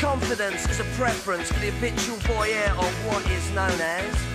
Confidence is a preference for the habitual voyeur of what is known as